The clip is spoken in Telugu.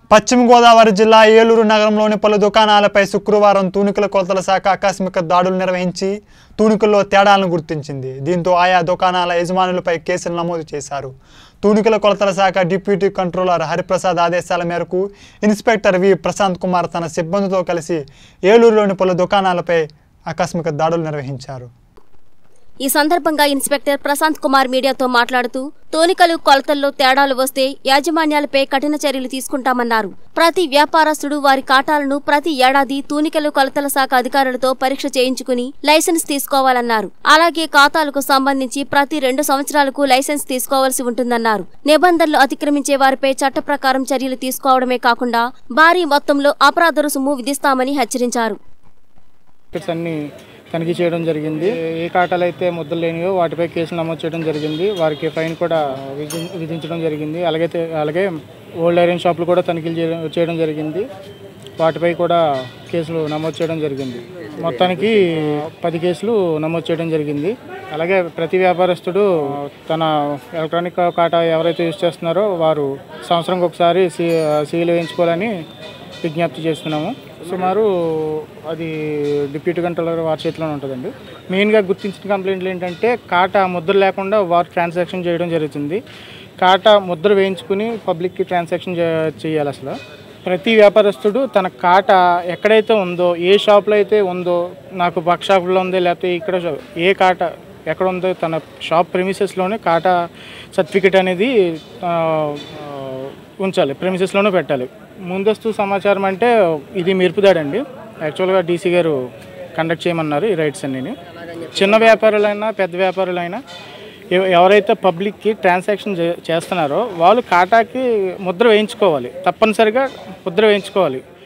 పశ్చిమ గోదావరి జిల్లా ఏలూరు నగరంలోని పలు దుకాణాలపై శుక్రవారం తూనికల కొలతల శాఖ ఆకస్మిక దాడులు నిర్వహించి తూనికల్లో తేడాలను గుర్తించింది. దీంతో ఆయా దుకాణాల యజమానులపై కేసులు నమోదు చేశారు. తూనికల కొలతల శాఖ డిప్యూటీ కంట్రోలర్ హరిప్రసాద్ ఆదేశాల మేరకు ఇన్స్పెక్టర్ వి ప్రశాంత్ కుమార్ తన సిబ్బందితో కలిసి ఏలూరులోని పలు దుకాణాలపై ఆకస్మిక దాడులు నిర్వహించారు. ఈ సందర్భంగా ఇన్స్పెక్టర్ ప్రశాంత్ కుమార్ మీడియాతో మాట్లాడుతూ తూనికలు కొలతల్లో తేడాలు వస్తే యాజమాన్యాలపై కఠిన చర్యలు తీసుకుంటామన్నారు. ప్రతి వ్యాపారస్తుడు వారి కాటాలను ప్రతి ఏడాది తూనికలు కొలతల శాఖ అధికారులతో పరీక్ష చేయించుకుని లైసెన్స్ తీసుకోవాలన్నారు. అలాగే ఖాతాలకు సంబంధించి ప్రతి 2 సంవత్సరాలకు లైసెన్స్ తీసుకోవాల్సి ఉంటుందన్నారు. నిబంధనలు అతిక్రమించే వారిపై చట్ట ప్రకారం చర్యలు తీసుకోవడమే కాకుండా భారీ మొత్తంలో అపరాధ రుసుము విధిస్తామని హెచ్చరించారు. తనిఖీ చేయడం జరిగింది. ఏ కాటాలు అయితే ముద్దలు లేనివో వాటిపై కేసులు నమోదు చేయడం జరిగింది. వారికి ఫైన్ కూడా విధించడం జరిగింది. అలాగే ఓల్డ్ ఐరన్ షాపులు కూడా తనిఖీలు చేయడం జరిగింది. వాటిపై కూడా కేసులు నమోదు చేయడం జరిగింది. మొత్తానికి 10 కేసులు నమోదు చేయడం జరిగింది. అలాగే ప్రతి వ్యాపారస్తుడు తన ఎలక్ట్రానిక్ కాటా ఎవరైతే యూజ్ చేస్తున్నారో వారు సంవత్సరంకి ఒకసారి సీలు వేయించుకోవాలని విజ్ఞప్తి చేస్తున్నాము. సుమారు అది డిప్యూటీ కంట్రోలర్ వారి చేతిలోనే ఉంటుందండి. మెయిన్గా గుర్తించిన కంప్లైంట్లు ఏంటంటే కాటా ముద్ర లేకుండా వారు ట్రాన్సాక్షన్ చేయడం జరుగుతుంది. కాటా ముద్ర వేయించుకుని పబ్లిక్కి ట్రాన్సాక్షన్ చేయాలి. అసలు ప్రతి వ్యాపారస్తుడు తన కాటా ఎక్కడైతే ఉందో, ఏ షాప్లో అయితే ఉందో, నాకు పక్క షాపులో ఉంది లేకపోతే ఇక్కడ ఏ కాటా ఎక్కడ ఉందో తన షాప్ ప్రెమిసెస్లోనే కాటా సర్టిఫికేట్ అనేది ఉంచాలి, ప్రెమిసెస్లోనే పెట్టాలి. ముందస్తు సమాచారం అంటే ఇది మెరుపుదాడండి. యాక్చువల్గా డీసీ గారు కండక్ట్ చేయమన్నారు ఈ రైట్స్ అన్నీ. చిన్న వ్యాపారులైనా పెద్ద వ్యాపారులైనా ఎవరైతే పబ్లిక్కి ట్రాన్సాక్షన్ చేస్తున్నారో వాళ్ళు కాటాకి ముద్ర వేయించుకోవాలి, తప్పనిసరిగా ముద్ర వేయించుకోవాలి.